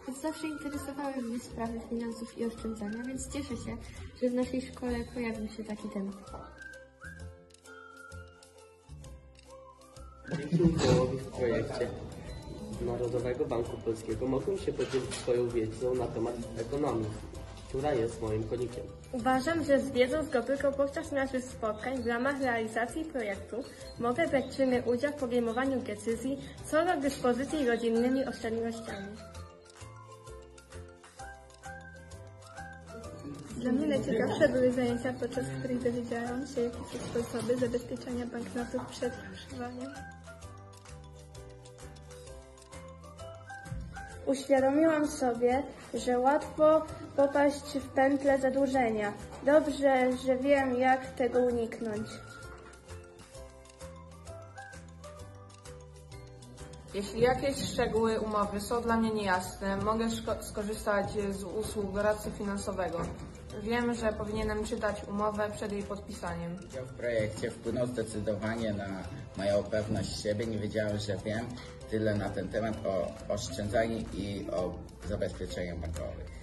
Zawsze interesowały mnie sprawy finansów i oszczędzania, więc cieszę się, że w naszej szkole pojawił się taki temat. Dzięki udziałowi w projekcie Narodowego Banku Polskiego mogłem się podzielić swoją wiedzą na temat ekonomii, która jest moim konikiem. Uważam, że z wiedzą zdobytą podczas naszych spotkań w ramach realizacji projektu mogę brać czynny udział w podejmowaniu decyzji co do dyspozycji rodzinnymi oszczędnościami. Dla mnie najciekawsze były zajęcia, podczas których dowiedziałam się, jakie są sposoby zabezpieczania banknotów przed fałszowaniem. Uświadomiłam sobie, że łatwo popaść w pętlę zadłużenia. Dobrze, że wiem, jak tego uniknąć. Jeśli jakieś szczegóły umowy są dla mnie niejasne, mogę skorzystać z usług doradcy finansowego. Wiem, że powinienem czytać umowę przed jej podpisaniem. Udział w projekcie wpłynął zdecydowanie na moją pewność siebie. Nie wiedziałem, że wiem tyle na ten temat o oszczędzaniu i o zabezpieczeniu bankowych.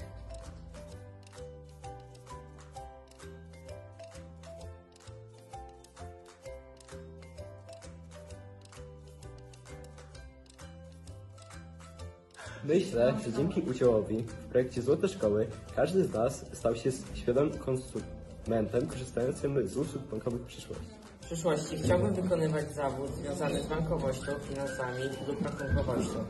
Myślę, że dzięki udziałowi w projekcie Złote Szkoły każdy z nas stał się świadomym konsumentem korzystającym z usług bankowych w przyszłości. W przyszłości chciałbym wykonywać zawód związany z bankowością, finansami lub rachunkowością.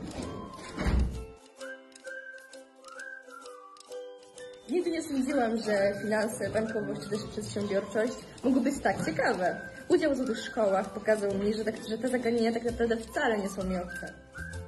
Nigdy nie sądziłam, że finanse, bankowość czy też przedsiębiorczość mogły być tak ciekawe. Udział w złotych szkołach pokazał mi, że te zagadnienia tak naprawdę wcale nie są mi obce.